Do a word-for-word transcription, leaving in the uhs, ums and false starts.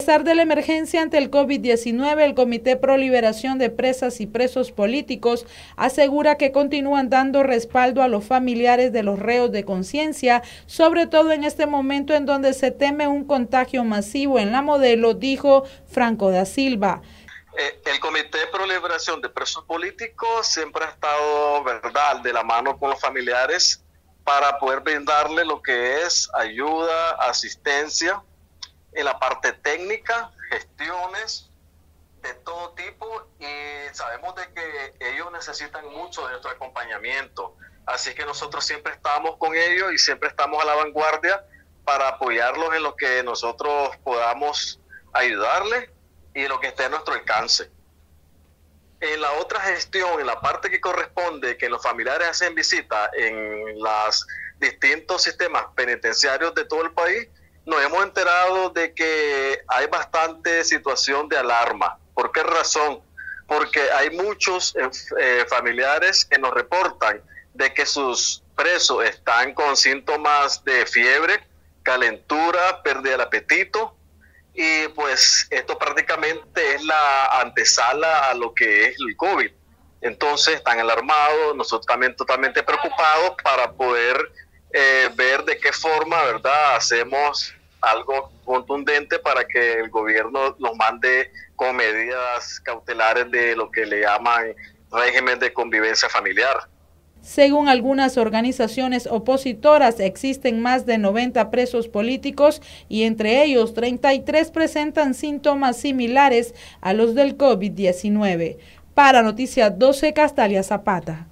pesar de la emergencia ante el COVID diecinueve, el Comité Pro Liberación de Presas y Presos Políticos asegura que continúan dando respaldo a los familiares de los reos de conciencia, sobre todo en este momento en donde se teme un contagio masivo en la Modelo, dijo Franco da Silva. Eh, el Comité Pro Liberación de Presos Políticos siempre ha estado, verdad, de la mano con los familiares para poder brindarle lo que es ayuda, asistencia, en la parte técnica, gestiones de todo tipo, y sabemos de que ellos necesitan mucho de nuestro acompañamiento, así que nosotros siempre estamos con ellos y siempre estamos a la vanguardia para apoyarlos en lo que nosotros podamos ayudarles y en lo que esté a nuestro alcance. En la otra gestión, en la parte que corresponde, que los familiares hacen visita en los distintos sistemas penitenciarios de todo el país, nos hemos enterado de que hay bastante situación de alarma. ¿Por qué razón? Porque hay muchos eh, familiares que nos reportan de que sus presos están con síntomas de fiebre, calentura, pérdida del apetito, y pues esto prácticamente es la antesala a lo que es el COVID. Entonces están alarmados, nosotros también totalmente preocupados para poder eh, ver de qué forma, ¿verdad?, hacemos algo contundente para que el gobierno nos mande con medidas cautelares de lo que le llaman régimen de convivencia familiar. Según algunas organizaciones opositoras, existen más de noventa presos políticos y entre ellos treinta y tres presentan síntomas similares a los del COVID diecinueve. Para Noticias doce, Castalia Zapata.